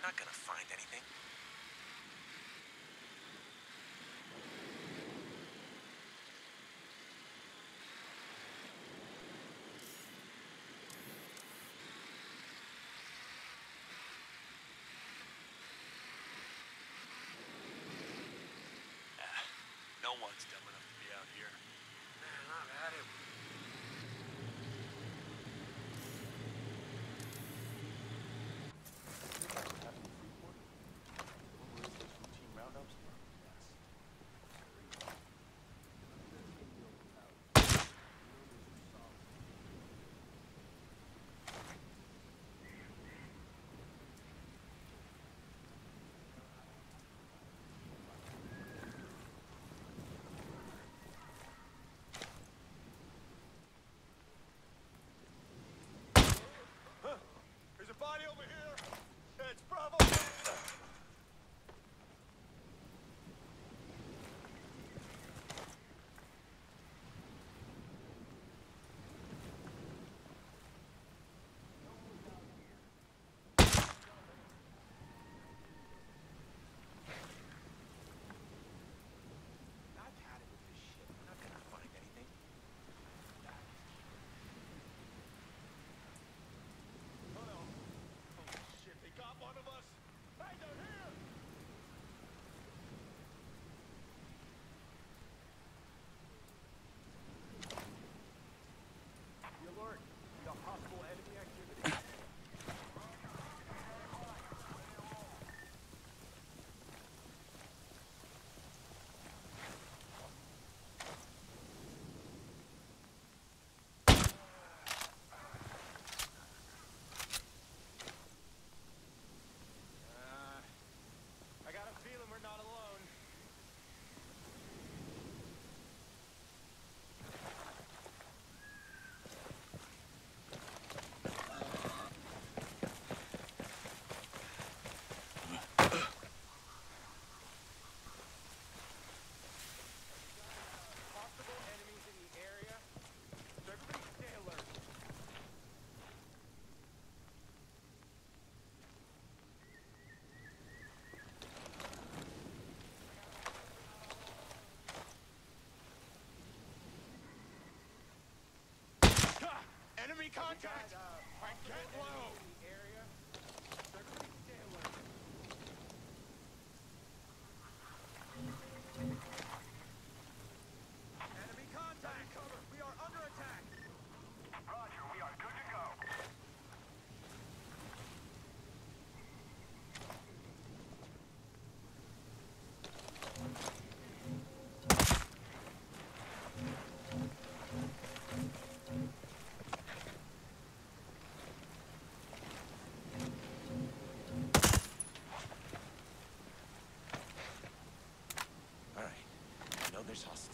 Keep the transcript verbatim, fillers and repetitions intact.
not gonna find anything. Ah, no one's dumb enough to be out here. Man, I've had it. There's a body over here! It's Bravo! I've had it with this shit. I'm not gonna find anything. Oh no. Holy shit, they got one of us! Hey, they're here! Be alert. We got possible enemy activity. Uh, I got a feeling we're not alone. Possible enemies in the area, so everybody stay alert. Ha! Enemy contact! I get low! In the area, so everybody stay alert. Enemy contact! Cover! We are under attack! Roger, we are good to go. All right. I know there's hostiles.